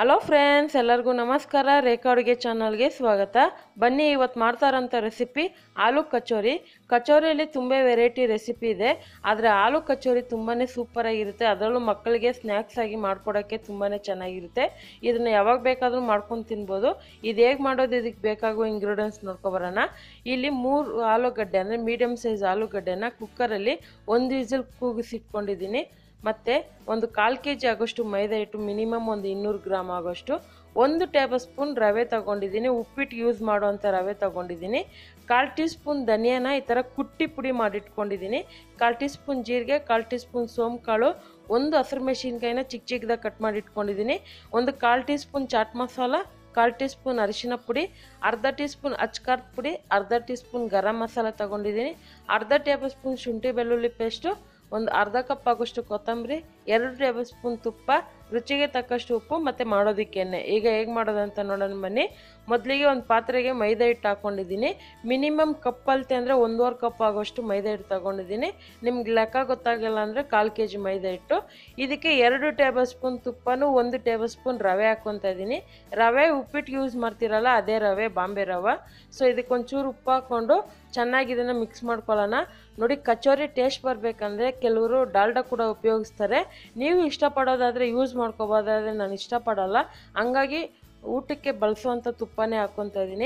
Hello friends, ಎಲ್ಲರಿಗೂ ನಮಸ್ಕಾರ. ರೇಖಾ ಅಡುಗೆ ಚಾನಲ್ಗೆ ಸ್ವಾಗತ. ಬನ್ನಿ, ಇವತ್ತು ಮಾಡ್ತಾರಂಥ ರೆಸಿಪಿ ಆಲೂ ಕಚೋರಿ. ಕಚೋರಿಯಲ್ಲಿ ತುಂಬ ವೆರೈಟಿ ರೆಸಿಪಿ ಇದೆ, ಆದರೆ ಆಲೂ ಕಚೋರಿ ತುಂಬಾ ಸೂಪರಾಗಿರುತ್ತೆ. ಅದರಲ್ಲೂ ಮಕ್ಕಳಿಗೆ ಸ್ನ್ಯಾಕ್ಸ್ ಆಗಿ ಮಾಡ್ಕೊಡೋಕ್ಕೆ ತುಂಬಾ ಚೆನ್ನಾಗಿರುತ್ತೆ. ಇದನ್ನು ಯಾವಾಗ ಬೇಕಾದರೂ ಮಾಡ್ಕೊಂಡು ತಿನ್ಬೋದು. ಇದು ಹೇಗೆ ಮಾಡೋದು, ಇದಕ್ಕೆ ಬೇಕಾಗುವ ಇಂಗ್ರೀಡಿಯೆಂಟ್ಸ್ ನೋಡ್ಕೊಬರೋಣ. ಇಲ್ಲಿ 3 ಆಲೂಗಡ್ಡೆ ಅಂದರೆ ಮೀಡಿಯಮ್ ಸೈಜ್ ಆಲೂಗಡ್ಡೆನ ಕುಕ್ಕರಲ್ಲಿ 1 ವಿಸಿಲ್ ಕೂಗಿಸಿಟ್ಕೊಂಡಿದ್ದೀನಿ. ಮತ್ತು ಒಂದು 1/4 kg ಆಗೋಷ್ಟು ಮೈದಾ ಹಿಟ್ಟು, ಮಿನಿಮಮ್ ಒಂದು 200 ಗ್ರಾಮ್ ಆಗೋಷ್ಟು. 1 ಟೇಬಲ್ ಸ್ಪೂನ್ ರವೆ ತೊಗೊಂಡಿದ್ದೀನಿ, ಉಪ್ಪಿಟ್ಟು ಯೂಸ್ ಮಾಡುವಂಥ ರವೆ ತೊಗೊಂಡಿದ್ದೀನಿ. 1/4 ಟೀ ಸ್ಪೂನ್ ಧನಿಯಾನ ಈ ಥರ ಕುಟ್ಟಿ ಪುಡಿ ಮಾಡಿಟ್ಕೊಂಡಿದ್ದೀನಿ. 1/4 ಟೀ ಸ್ಪೂನ್ ಜೀರಿಗೆ, 1/4 ಟೀ ಸ್ಪೂನ್ ಸೋಂಕಾಳು, 1 ಹಸಿರು ಮೆಣಸಿನ್ಕಾಯಿನ ಚಿಕ್ಕ ಚಿಕ್ಕದಾಗಿ ಕಟ್ ಮಾಡಿ ಇಟ್ಕೊಂಡಿದ್ದೀನಿ. ಒಂದು 1/4 teaspoon chaat masala, 1/4 teaspoon ಅರಿಶಿನ ಪುಡಿ, ಅರ್ಧ ಟೀ ಸ್ಪೂನ್ ಅಚ್ಕಾರದ ಪುಡಿ, ಅರ್ಧ ಟೀ ಸ್ಪೂನ್ ಗರಂ ಮಸಾಲ ತೊಗೊಂಡಿದ್ದೀನಿ. ಅರ್ಧ ಟೇಬಲ್ ಸ್ಪೂನ್ ಶುಂಠಿ ಬೆಳ್ಳುಳ್ಳಿ ಪೇಸ್ಟು, ಒಂದು ಅರ್ಧ ಕಪ್ ಆಗೋಷ್ಟು ಕೊತ್ತಂಬರಿ, 2 ಟೇಬಲ್ ಸ್ಪೂನ್ ತುಪ್ಪ, ರುಚಿಗೆ ತಕ್ಕಷ್ಟು ಉಪ್ಪು, ಮತ್ತು ಮಾಡೋದಕ್ಕೆ ಎಣ್ಣೆ. ಈಗ ಹೇಗೆ ಮಾಡೋದಂತ ನೋಡೋಣ ಬನ್ನಿ. ಮೊದಲಿಗೆ ಒಂದು ಪಾತ್ರೆಗೆ ಮೈದಾ ಹಿಟ್ಟು ಹಾಕ್ಕೊಂಡಿದ್ದೀನಿ. ಮಿನಿಮಮ್ ಕಪ್ ಅಳತೆ ಅಂದರೆ 1.5 ಕಪ್ ಆಗೋಷ್ಟು ಮೈದಾ ಹಿಟ್ಟು ತೊಗೊಂಡಿದ್ದೀನಿ. ನಿಮ್ಗೆ ಲೆಕ್ಕ ಗೊತ್ತಾಗಲ್ಲ ಅಂದರೆ 1/4 kg ಮೈದಾ ಹಿಟ್ಟು. ಇದಕ್ಕೆ 2 ಟೇಬಲ್ ಸ್ಪೂನ್ ತುಪ್ಪನೂ 1 ಟೇಬಲ್ ಸ್ಪೂನ್ ರವೆ ಹಾಕ್ಕೊತಾ ಇದ್ದೀನಿ. ರವೆ ಉಪ್ಪಿಟ್ಟು ಯೂಸ್ ಮಾಡ್ತೀರಲ್ಲ, ಅದೇ ರವೆ, ಬಾಂಬೆ ರವೆ. ಸೊ ಇದಕ್ಕೊಂಚೂರು ಉಪ್ಪು ಹಾಕ್ಕೊಂಡು ಚೆನ್ನಾಗಿ ಇದನ್ನು ಮಿಕ್ಸ್ ಮಾಡ್ಕೊಳ್ಳೋಣ. ನೋಡಿ, ಕಚೋರಿ ಟೇಸ್ಟ್ ಬರಬೇಕಂದ್ರೆ ಕೆಲವರು ಡಾಲ್ಡಾ ಕೂಡ ಉಪಯೋಗಿಸ್ತಾರೆ. ನೀವು ಇಷ್ಟಪಡೋದಾದರೆ ಯೂಸ್ ಮಾಡ್ಕೋಬೋದಾದರೆ ನಾನು ಇಷ್ಟಪಡಲ್ಲ, ಹಂಗಾಗಿ ಊಟಕ್ಕೆ ಬಳಸುವಂಥ ತುಪ್ಪನೇ ಹಾಕ್ಕೊತಾ ಇದ್ದೀನಿ.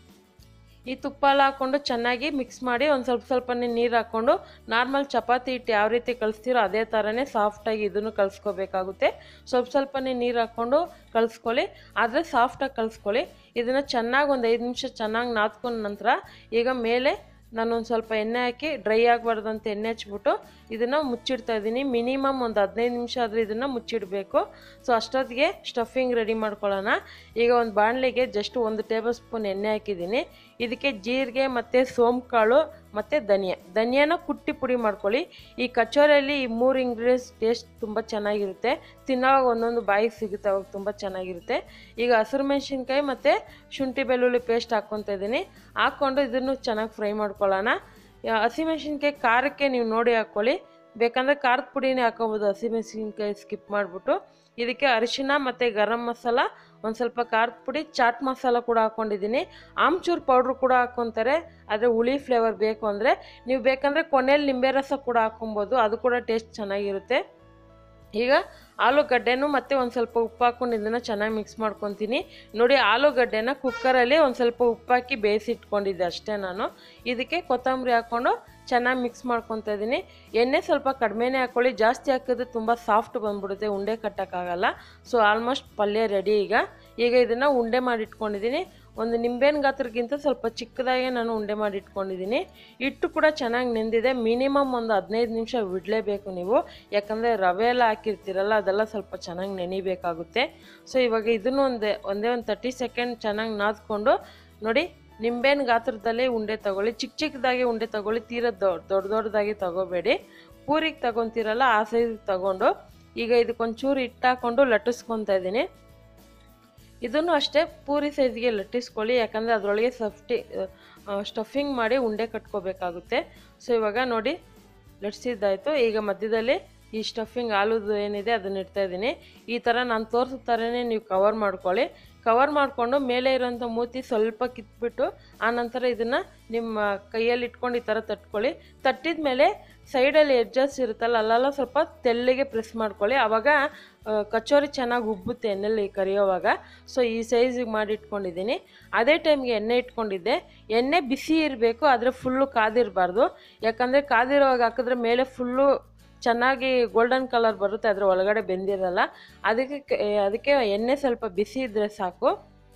ಈ ತುಪ್ಪ ಎಲ್ಲ ಹಾಕ್ಕೊಂಡು ಚೆನ್ನಾಗಿ ಮಿಕ್ಸ್ ಮಾಡಿ ಒಂದು ಸ್ವಲ್ಪನೇ ನೀರು ಹಾಕ್ಕೊಂಡು ನಾರ್ಮಲ್ ಚಪಾತಿ ಹಿಟ್ಟು ಯಾವ ರೀತಿ ಕಲಿಸ್ತೀರೋ ಅದೇ ಥರನೇ ಸಾಫ್ಟಾಗಿ ಇದನ್ನು ಕಲಿಸ್ಕೋಬೇಕಾಗುತ್ತೆ. ಸ್ವಲ್ಪನೇ ನೀರು ಹಾಕ್ಕೊಂಡು ಕಲಿಸ್ಕೊಳ್ಳಿ, ಆದರೆ ಸಾಫ್ಟಾಗಿ ಕಲಿಸ್ಕೊಳ್ಳಿ. ಇದನ್ನು ಚೆನ್ನಾಗಿ ಒಂದು 5 ನಿಮಿಷ ಚೆನ್ನಾಗಿ ನಾದ್ಕೊಂಡ ನಂತರ ಈಗ ಮೇಲೆ ನಾನೊಂದು ಸ್ವಲ್ಪ ಎಣ್ಣೆ ಹಾಕಿ, ಡ್ರೈ ಆಗಬಾರ್ದಂತ ಎಣ್ಣೆ ಹಚ್ಬಿಟ್ಟು ಇದನ್ನು ಮುಚ್ಚಿಡ್ತಾ ಇದ್ದೀನಿ. ಮಿನಿಮಮ್ ಒಂದು 15 ನಿಮಿಷ ಆದರೆ ಇದನ್ನು ಮುಚ್ಚಿಡಬೇಕು. ಸೊ ಅಷ್ಟೊತ್ತಿಗೆ ಸ್ಟಫಿಂಗ್ ರೆಡಿ ಮಾಡ್ಕೊಳ್ಳೋಣ. ಈಗ ಒಂದು ಬಾಣಲೆಗೆ ಜಸ್ಟ್ 1 ಟೇಬಲ್ ಸ್ಪೂನ್ ಎಣ್ಣೆ ಹಾಕಿದ್ದೀನಿ. ಇದಕ್ಕೆ ಜೀರಿಗೆ ಮತ್ತು ಸೋಂಕಾಳು ಮತ್ತು ಧನಿಯಾನ ಕುಟ್ಟಿ ಪುಡಿ ಮಾಡ್ಕೊಳ್ಳಿ. ಈ ಕಚೋರಿಯಲ್ಲಿ ಈ 3 ಇಂಗ್ರೀಡಿಯೆಂಟ್ಸ್ ಟೇಸ್ಟ್ ತುಂಬ ಚೆನ್ನಾಗಿರುತ್ತೆ. ತಿನ್ನೋವಾಗ ಒಂದೊಂದು ಬಾಯಿಗೆ ಸಿಗುತ್ತೆ, ಅವಾಗ ತುಂಬ ಚೆನ್ನಾಗಿರುತ್ತೆ. ಈಗ ಹಸಿರು ಮೆಣಸಿನ್ಕಾಯಿ ಮತ್ತು ಶುಂಠಿ ಬೆಳ್ಳುಳ್ಳಿ ಪೇಸ್ಟ್ ಹಾಕ್ಕೊತಾ ಇದ್ದೀನಿ. ಹಾಕ್ಕೊಂಡು ಇದನ್ನು ಚೆನ್ನಾಗಿ ಫ್ರೈ ಮಾಡ್ಕೊಳ್ಳೋಣ. ಹಸಿಮೆಣಸಿನ್ಕಾಯಿ ಖಾರಕ್ಕೆ ನೀವು ನೋಡಿ ಹಾಕ್ಕೊಳ್ಳಿ, ಬೇಕಂದರೆ ಖಾರದ ಪುಡಿನೇ ಹಾಕೋಬೋದು. ಹಸಿಮೆಣಸಿನ್ಕಾಯಿ ಸ್ಕಿಪ್ ಮಾಡಿಬಿಟ್ಟು ಇದಕ್ಕೆ ಅರಿಶಿನ ಮತ್ತು ಗರಂ ಮಸಾಲ, ಒಂದು ಸ್ವಲ್ಪ ಖಾರದ ಪುಡಿ, ಚಾಟ್ ಮಸಾಲ ಕೂಡ ಹಾಕ್ಕೊಂಡಿದ್ದೀನಿ. ಆಮ್ಚೂರು ಪೌಡ್ರು ಕೂಡ ಹಾಕ್ಕೊತಾರೆ, ಆದರೆ ಹುಳಿ ಫ್ಲೇವರ್ ಬೇಕು ಅಂದರೆ ನೀವು ಬೇಕಂದರೆ ಕೊನೆಯಲ್ಲಿ ನಿಂಬೆ ರಸ ಕೂಡ ಹಾಕ್ಕೊಬೋದು, ಅದು ಕೂಡ ಟೇಸ್ಟ್ ಚೆನ್ನಾಗಿರುತ್ತೆ. ಈಗ ಆಲೂಗಡ್ಡೆನೂ ಮತ್ತು ಒಂದು ಸ್ವಲ್ಪ ಉಪ್ಪು ಹಾಕ್ಕೊಂಡು ಇದನ್ನು ಚೆನ್ನಾಗಿ ಮಿಕ್ಸ್ ಮಾಡ್ಕೊತೀನಿ. ನೋಡಿ, ಆಲೂಗಡ್ಡೆನ ಕುಕ್ಕರಲ್ಲಿ ಒಂದು ಸ್ವಲ್ಪ ಉಪ್ಪು ಹಾಕಿ ಬೇಯಿಸಿಟ್ಕೊಂಡಿದ್ದೆ ಅಷ್ಟೇ ನಾನು. ಇದಕ್ಕೆ ಕೊತ್ತಂಬರಿ ಹಾಕ್ಕೊಂಡು ಚೆನ್ನಾಗಿ ಮಿಕ್ಸ್ ಮಾಡ್ಕೊತಾ ಇದ್ದೀನಿ. ಎಣ್ಣೆ ಸ್ವಲ್ಪ ಕಡಿಮೆನೇ ಹಾಕ್ಕೊಳ್ಳಿ, ಜಾಸ್ತಿ ಹಾಕಿದ್ರೆ ತುಂಬ ಸಾಫ್ಟ್ ಬಂದ್ಬಿಡುತ್ತೆ, ಉಂಡೆ ಕಟ್ಟೋಕ್ಕಾಗಲ್ಲ. ಸೊ ಆಲ್ಮೋಸ್ಟ್ ಪಲ್ಯ ರೆಡಿ. ಈಗ ಇದನ್ನು ಉಂಡೆ ಮಾಡಿಟ್ಕೊಂಡಿದ್ದೀನಿ. ಒಂದು ನಿಂಬೆಹಣ್ಣು ಗಾತ್ರಕ್ಕಿಂತ ಸ್ವಲ್ಪ ಚಿಕ್ಕದಾಗೆ ನಾನು ಉಂಡೆ ಮಾಡಿಟ್ಕೊಂಡಿದ್ದೀನಿ. ಹಿಟ್ಟು ಕೂಡ ಚೆನ್ನಾಗಿ ನೆಂದಿದೆ. ಮಿನಿಮಮ್ ಒಂದು 15 ನಿಮಿಷ ಬಿಡಲೇಬೇಕು ನೀವು, ಯಾಕಂದರೆ ರವೆ ಎಲ್ಲ ಹಾಕಿರ್ತೀರಲ್ಲ, ಅದೆಲ್ಲ ಸ್ವಲ್ಪ ಚೆನ್ನಾಗಿ ನೆನಿಬೇಕಾಗುತ್ತೆ. ಸೊ ಇವಾಗ ಇದನ್ನು ಒಂದೇ ಒಂದು 30 ಸೆಕೆಂಡ್ ಚೆನ್ನಾಗಿ ನಾದ್ಕೊಂಡು, ನೋಡಿ, ನಿಂಬೆಹಣ್ಣು ಗಾತ್ರದಲ್ಲೇ ಉಂಡೆ ತೊಗೊಳ್ಳಿ, ಚಿಕ್ಕದಾಗಿ ಉಂಡೆ ತೊಗೊಳ್ಳಿ, ತೀರ ದೊಡ್ಡದಾಗಿ ತೊಗೋಬೇಡಿ. ಪೂರಿಗೆ ತೊಗೊತೀರಲ್ಲ ಆ ಸೈಜಿಗೆ ತೊಗೊಂಡು ಈಗ ಇದಕ್ಕೊಂಚೂರು ಹಿಟ್ಟು ಹಾಕ್ಕೊಂಡು ಲಟ್ಟಿಸ್ಕೊತಾ ಇದ್ದೀನಿ. ಇದನ್ನು ಅಷ್ಟೇ ಪೂರಿ ಸೈಜ್ಗೆ ಲಟ್ಟಿಸ್ಕೊಳ್ಳಿ, ಯಾಕಂದರೆ ಅದರೊಳಗೆ ಸ್ಟಫಿಂಗ್ ಮಾಡಿ ಉಂಡೆ ಕಟ್ಕೋಬೇಕಾಗುತ್ತೆ. ಸೊ ಇವಾಗ ನೋಡಿ, ಲಟ್ಸಿದ್ದಾಯಿತು. ಈಗ ಮಧ್ಯದಲ್ಲಿ ಈ ಸ್ಟಫಿಂಗ್ ಆಲೂದು ಏನಿದೆ ಅದನ್ನ ಇಡ್ತಾ ಇದ್ದೀನಿ. ಈ ಥರ ನಾನು ತೋರಿಸೋ ಥರನೇ ನೀವು ಕವರ್ ಮಾಡ್ಕೊಳ್ಳಿ. ಕವರ್ ಮಾಡಿಕೊಂಡು ಮೇಲೆ ಇರೋಂಥ ಮೂತಿ ಸ್ವಲ್ಪ ಕಿತ್ಬಿಟ್ಟು ಆನಂತರ ಇದನ್ನು ನಿಮ್ಮ ಕೈಯಲ್ಲಿ ಇಟ್ಕೊಂಡು ಈ ಥರ ತಟ್ಕೊಳ್ಳಿ. ತಟ್ಟಿದ ಮೇಲೆ ಸೈಡಲ್ಲಿ ಎಡ್ಜಸ್ ಇರುತ್ತಲ್ಲ, ಅಲ್ಲೆಲ್ಲ ಸ್ವಲ್ಪ ತೆಳ್ಳಗೆ ಪ್ರೆಸ್ ಮಾಡ್ಕೊಳ್ಳಿ, ಆವಾಗ ಕಚೋರಿ ಚೆನ್ನಾಗಿ ಉಬ್ಬುತ್ತೆ ಎಣ್ಣೆಲಿ ಕರಿಯೋವಾಗ. ಸೊ ಈ ಸೈಜಿಗೆ ಮಾಡಿ ಇಟ್ಕೊಂಡಿದ್ದೀನಿ. ಅದೇ ಟೈಮ್ಗೆ ಎಣ್ಣೆ ಇಟ್ಕೊಂಡಿದ್ದೆ. ಎಣ್ಣೆ ಬಿಸಿ ಇರಬೇಕು, ಆದರೆ ಫುಲ್ಲು ಕಾದಿರಬಾರ್ದು, ಯಾಕಂದರೆ ಕಾದಿರೋವಾಗ ಹಾಕಿದ್ರೆ ಮೇಲೆ ಫುಲ್ಲು ಚೆನ್ನಾಗಿ ಗೋಲ್ಡನ್ ಕಲರ್ ಬರುತ್ತೆ, ಅದರ ಒಳಗಡೆ ಬೆಂದಿರಲ್ಲ. ಅದಕ್ಕೆ ಎಣ್ಣೆ ಸ್ವಲ್ಪ ಬಿಸಿ ಇದ್ದರೆ ಸಾಕು.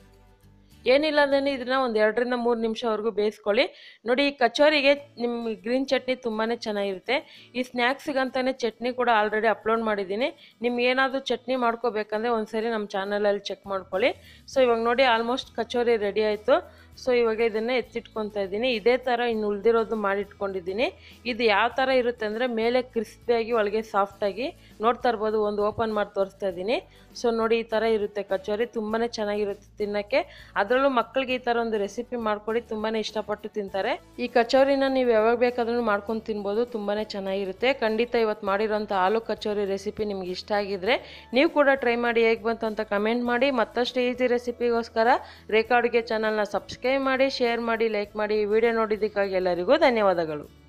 ಏನಿಲ್ಲ ಅಂದರೆ ಇದನ್ನು ಒಂದು 2 ರಿಂದ 3 ನಿಮಿಷವರೆಗೂ ಬೇಯಿಸ್ಕೊಳ್ಳಿ. ನೋಡಿ, ಈ ಕಚೋರಿಗೆ ನಿಮ್ಮ ಗ್ರೀನ್ ಚಟ್ನಿ ತುಂಬಾ ಚೆನ್ನಾಗಿರುತ್ತೆ. ಈ ಸ್ನ್ಯಾಕ್ಸಿಗಂತಲೇ ಚಟ್ನಿ ಕೂಡ ಆಲ್ರೆಡಿ ಅಪ್ಲೋಡ್ ಮಾಡಿದ್ದೀನಿ. ನಿಮ್ಗೆ ಏನಾದರೂ ಚಟ್ನಿ ಮಾಡ್ಕೋಬೇಕಂದ್ರೆ ಒಂದ್ಸರಿ ನಮ್ಮ ಚಾನಲಲ್ಲಿ ಚೆಕ್ ಮಾಡ್ಕೊಳ್ಳಿ. ಸೊ ಇವಾಗ ನೋಡಿ, ಆಲ್ಮೋಸ್ಟ್ ಕಚೋರಿ ರೆಡಿ ಆಯಿತು. ಸೊ ಇವಾಗ ಇದನ್ನು ಎತ್ತಿಟ್ಕೊತಾ ಇದ್ದೀನಿ. ಇದೇ ಥರ ಇನ್ನು ಉಳಿದಿರೋದು ಮಾಡಿಟ್ಕೊಂಡಿದ್ದೀನಿ. ಇದು ಯಾವ ಥರ ಇರುತ್ತೆ ಅಂದರೆ ಮೇಲೆ ಕ್ರಿಸ್ಪಿಯಾಗಿ ಒಳಗೆ ಸಾಫ್ಟಾಗಿ ನೋಡ್ತಾ ಇರ್ಬೋದು. ಒಂದು ಓಪನ್ ಮಾಡಿ ತೋರಿಸ್ತಾ ಇದ್ದೀನಿ. ಸೊ ನೋಡಿ ಈ ಥರ ಇರುತ್ತೆ ಕಚೋರಿ, ತುಂಬಾ ಚೆನ್ನಾಗಿರುತ್ತೆ ತಿನ್ನೋಕ್ಕೆ. ಅದರಲ್ಲೂ ಮಕ್ಕಳಿಗೆ ಈ ಥರ ಒಂದು ರೆಸಿಪಿ ಮಾಡ್ಕೊಡಿ, ತುಂಬಾ ಇಷ್ಟಪಟ್ಟು ತಿಂತಾರೆ. ಈ ಕಚೋರಿನ ನೀವು ಯಾವಾಗ ಬೇಕಾದ್ರೂ ಮಾಡ್ಕೊಂಡು ತಿನ್ಬೋದು, ತುಂಬಾ ಚೆನ್ನಾಗಿರುತ್ತೆ. ಖಂಡಿತ ಇವತ್ತು ಮಾಡಿರೋಂಥ ಆಲೂ ಕಚೋರಿ ರೆಸಿಪಿ ನಿಮ್ಗೆ ಇಷ್ಟ ಆಗಿದ್ರೆ ನೀವು ಕೂಡ ಟ್ರೈ ಮಾಡಿ, ಹೇಗೆ ಬಂತು ಅಂತ ಕಮೆಂಟ್ ಮಾಡಿ. ಮತ್ತಷ್ಟು ಈಸಿ ರೆಸಿಪಿಗೋಸ್ಕರ ರೇಖಾ ಅಡುಗೆ ಚಾನಲ್ನ ಸಬ್ಸ್ಕ್ರೈಬ್ ಮಾಡಿ, ಶೇರ್ ಮಾಡಿ, ಲೈಕ್ ಮಾಡಿ. ಈ ವಿಡಿಯೋ ನೋಡಿದ್ದಕ್ಕಾಗಿ ಎಲ್ಲರಿಗೂ ಧನ್ಯವಾದಗಳು.